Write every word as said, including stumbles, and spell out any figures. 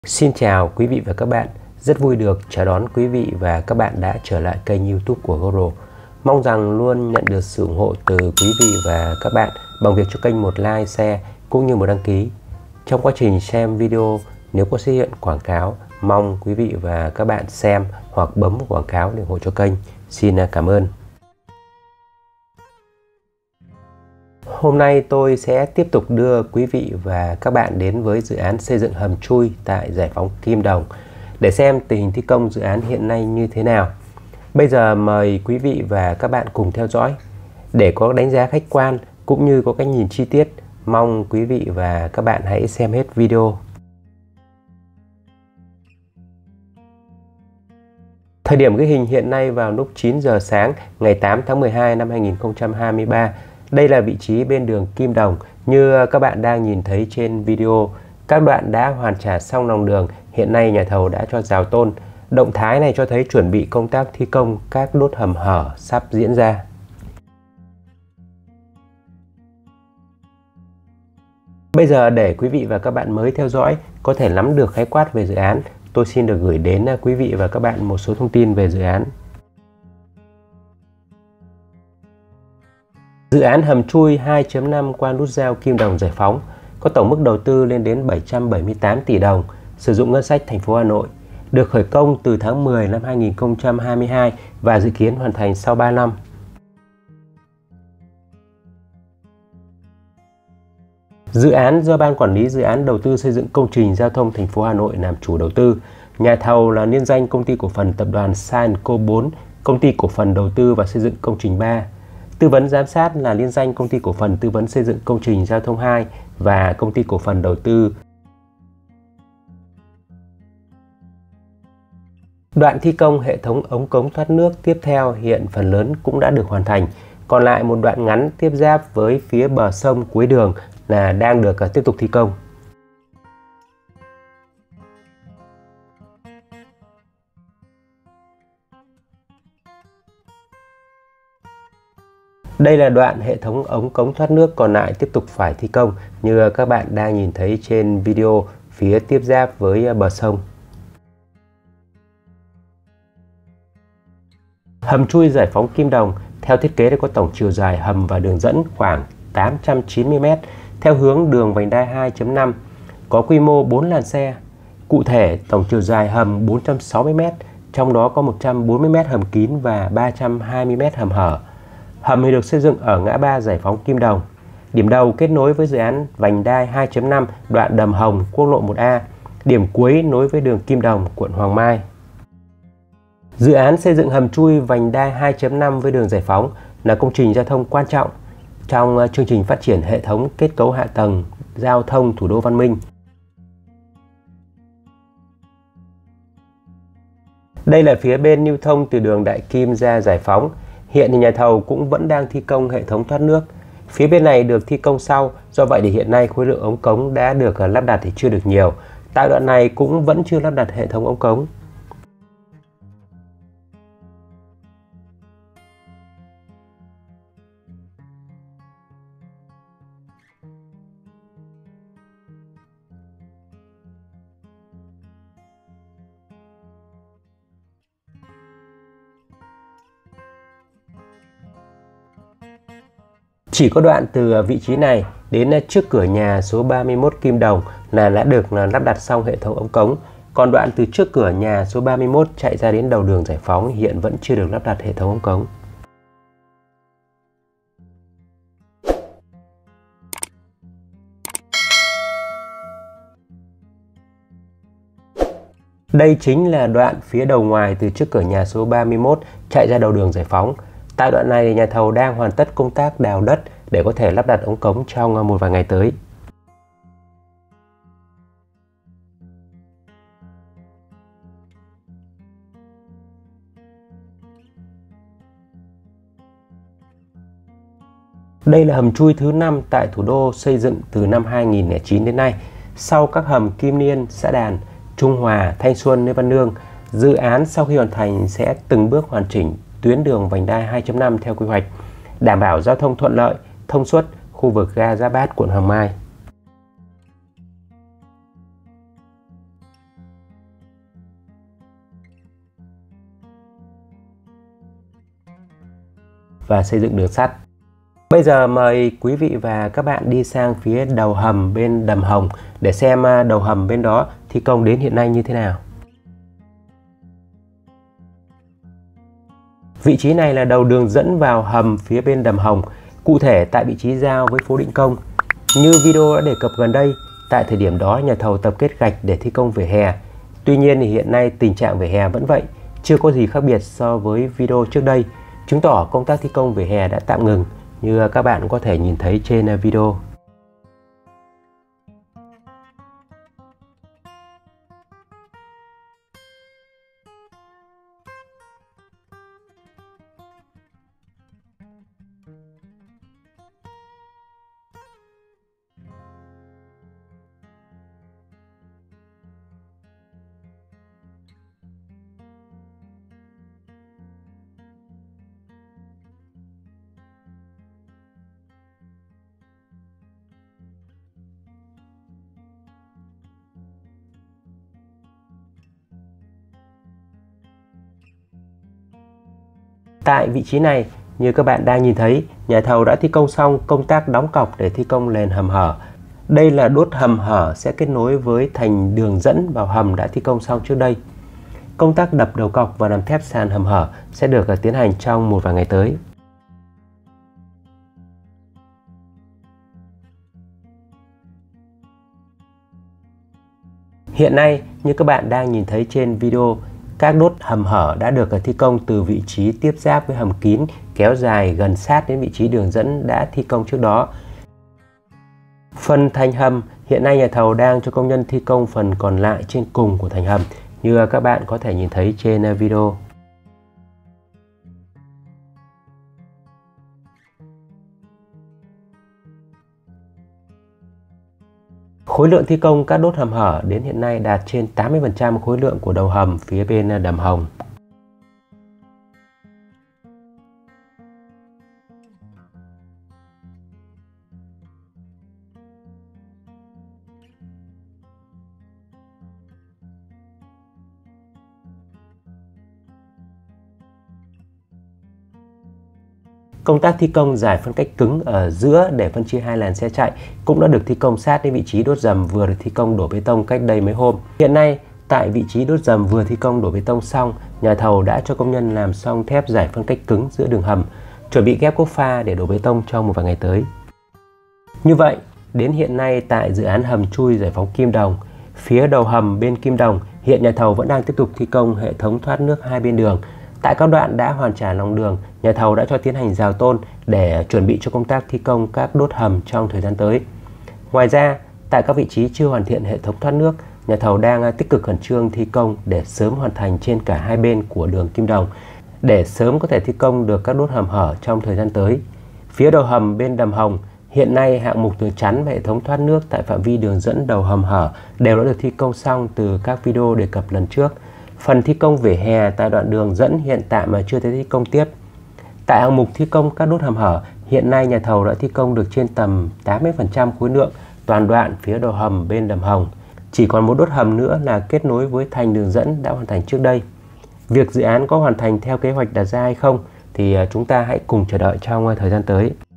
Xin chào quý vị và các bạn, rất vui được chào đón quý vị và các bạn đã trở lại kênh YouTube của Goro. Mong rằng luôn nhận được sự ủng hộ từ quý vị và các bạn bằng việc cho kênh một like, share cũng như một đăng ký. Trong quá trình xem video, nếu có xuất hiện quảng cáo, mong quý vị và các bạn xem hoặc bấm quảng cáo để ủng hộ cho kênh. Xin cảm ơn. Hôm nay tôi sẽ tiếp tục đưa quý vị và các bạn đến với dự án xây dựng hầm chui tại Giải phóng Kim Đồng để xem tình hình thi công dự án hiện nay như thế nào. Bây giờ mời quý vị và các bạn cùng theo dõi để có đánh giá khách quan cũng như có cách nhìn chi tiết. Mong quý vị và các bạn hãy xem hết video. Thời điểm ghi hình hiện nay vào lúc chín giờ sáng ngày tám tháng mười hai năm hai nghìn không trăm hai mươi ba. Đây là vị trí bên đường Kim Đồng như các bạn đang nhìn thấy trên video. Các đoạn đã hoàn trả xong lòng đường, hiện nay nhà thầu đã cho rào tôn. Động thái này cho thấy chuẩn bị công tác thi công các đốt hầm hở sắp diễn ra. Bây giờ để quý vị và các bạn mới theo dõi có thể nắm được khái quát về dự án, tôi xin được gửi đến quý vị và các bạn một số thông tin về dự án. Dự án hầm chui hai chấm năm qua nút giao Kim Đồng Giải Phóng có tổng mức đầu tư lên đến bảy trăm bảy mươi tám tỷ đồng, sử dụng ngân sách thành phố Hà Nội, được khởi công từ tháng mười năm hai nghìn không trăm hai mươi hai và dự kiến hoàn thành sau ba năm. Dự án do Ban Quản lý Dự án Đầu tư Xây dựng Công trình Giao thông thành phố Hà Nội làm chủ đầu tư. Nhà thầu là liên danh Công ty Cổ phần Tập đoàn Saenco bốn, Công ty Cổ phần Đầu tư và Xây dựng Công trình ba. Tư vấn giám sát là liên danh Công ty Cổ phần Tư vấn Xây dựng Công trình Giao thông hai và Công ty Cổ phần Đầu tư. Đoạn thi công hệ thống ống cống thoát nước tiếp theo hiện phần lớn cũng đã được hoàn thành. Còn lại một đoạn ngắn tiếp giáp với phía bờ sông cuối đường là đang được tiếp tục thi công. Đây là đoạn hệ thống ống cống thoát nước còn lại tiếp tục phải thi công như các bạn đang nhìn thấy trên video phía tiếp giáp với bờ sông. Hầm chui Giải phóng Kim Đồng theo thiết kế đã có tổng chiều dài hầm và đường dẫn khoảng tám trăm chín mươi mét theo hướng đường vành đai hai chấm năm, có quy mô bốn làn xe. Cụ thể, tổng chiều dài hầm bốn trăm sáu mươi mét, trong đó có một trăm bốn mươi mét hầm kín và ba trăm hai mươi mét hầm hở. Hầm được xây dựng ở ngã ba Giải phóng Kim Đồng. Điểm đầu kết nối với dự án vành đai hai chấm năm đoạn Đầm Hồng, quốc lộ một A. Điểm cuối nối với đường Kim Đồng, quận Hoàng Mai. Dự án xây dựng hầm chui vành đai hai chấm năm với đường Giải Phóng là công trình giao thông quan trọng trong chương trình phát triển hệ thống kết cấu hạ tầng giao thông thủ đô văn minh. Đây là phía bên lưu thông từ đường Đại Kim ra Giải Phóng. Hiện thì nhà thầu cũng vẫn đang thi công hệ thống thoát nước. Phía bên này được thi công sau, do vậy thì hiện nay khối lượng ống cống đã được lắp đặt thì chưa được nhiều. Tại đoạn này cũng vẫn chưa lắp đặt hệ thống ống cống. Chỉ có đoạn từ vị trí này đến trước cửa nhà số ba mươi mốt Kim Đồng là đã được lắp đặt xong hệ thống ống cống. Còn đoạn từ trước cửa nhà số ba mươi mốt chạy ra đến đầu đường Giải Phóng hiện vẫn chưa được lắp đặt hệ thống ống cống. Đây chính là đoạn phía đầu ngoài từ trước cửa nhà số ba mươi mốt chạy ra đầu đường Giải Phóng. Tại đoạn này, nhà thầu đang hoàn tất công tác đào đất để có thể lắp đặt ống cống trong một vài ngày tới. Đây là hầm chui thứ năm tại thủ đô xây dựng từ năm hai nghìn không trăm lẻ chín đến nay. Sau các hầm Kim Liên, Xã Đàn, Trung Hòa, Thanh Xuân, Lê Văn Lương, dự án sau khi hoàn thành sẽ từng bước hoàn chỉnh tuyến đường vành đai hai chấm năm theo quy hoạch, đảm bảo giao thông thuận lợi, thông suốt khu vực ga Giáp Bát, quận Hoàng Mai. và xây dựng đường sắt. Bây giờ mời quý vị và các bạn đi sang phía đầu hầm bên đầm Hồng để xem đầu hầm bên đó thi công đến hiện nay như thế nào. Vị trí này là đầu đường dẫn vào hầm phía bên đầm Hồng, cụ thể tại vị trí giao với phố Định Công. Như video đã đề cập gần đây, tại thời điểm đó nhà thầu tập kết gạch để thi công vỉa hè. Tuy nhiên thì hiện nay tình trạng vỉa hè vẫn vậy, chưa có gì khác biệt so với video trước đây, chứng tỏ công tác thi công vỉa hè đã tạm ngừng như các bạn có thể nhìn thấy trên video. Tại vị trí này, như các bạn đang nhìn thấy, nhà thầu đã thi công xong công tác đóng cọc để thi công nền hầm hở. Đây là đốt hầm hở sẽ kết nối với thành đường dẫn vào hầm đã thi công xong trước đây. Công tác đập đầu cọc và làm thép sàn hầm hở sẽ được tiến hành trong một vài ngày tới. Hiện nay, như các bạn đang nhìn thấy trên video, các đốt hầm hở đã được thi công từ vị trí tiếp giáp với hầm kín kéo dài gần sát đến vị trí đường dẫn đã thi công trước đó. Phần thành hầm, hiện nay nhà thầu đang cho công nhân thi công phần còn lại trên cùng của thành hầm như các bạn có thể nhìn thấy trên video. Khối lượng thi công các đốt hầm hở đến hiện nay đạt trên tám mươi phần trăm khối lượng của đầu hầm phía bên đầm Hồng. Công tác thi công giải phân cách cứng ở giữa để phân chia hai làn xe chạy cũng đã được thi công sát đến vị trí đốt dầm vừa được thi công đổ bê tông cách đây mấy hôm. Hiện nay, tại vị trí đốt dầm vừa thi công đổ bê tông xong, nhà thầu đã cho công nhân làm xong thép giải phân cách cứng giữa đường hầm, chuẩn bị ghép cốt pha để đổ bê tông trong một vài ngày tới. Như vậy, đến hiện nay tại dự án hầm chui giải phóng Kim Đồng, phía đầu hầm bên Kim Đồng, hiện nhà thầu vẫn đang tiếp tục thi công hệ thống thoát nước hai bên đường. Tại các đoạn đã hoàn trả lòng đường, nhà thầu đã cho tiến hành rào tôn để chuẩn bị cho công tác thi công các đốt hầm trong thời gian tới. Ngoài ra, tại các vị trí chưa hoàn thiện hệ thống thoát nước, nhà thầu đang tích cực khẩn trương thi công để sớm hoàn thành trên cả hai bên của đường Kim Đồng, để sớm có thể thi công được các đốt hầm hở trong thời gian tới. Phía đầu hầm bên đầm Hồng, hiện nay hạng mục tường chắn và hệ thống thoát nước tại phạm vi đường dẫn đầu hầm hở đều đã được thi công xong từ các video đề cập lần trước. Phần thi công vỉa hè tại đoạn đường dẫn hiện tạm mà chưa thấy thi công tiếp. Tại hạng mục thi công các đốt hầm hở, hiện nay nhà thầu đã thi công được trên tầm tám mươi phần trăm khối lượng toàn đoạn phía đầu hầm bên đầm Hồng. Chỉ còn một đốt hầm nữa là kết nối với thành đường dẫn đã hoàn thành trước đây. Việc dự án có hoàn thành theo kế hoạch đặt ra hay không thì chúng ta hãy cùng chờ đợi trong thời gian tới.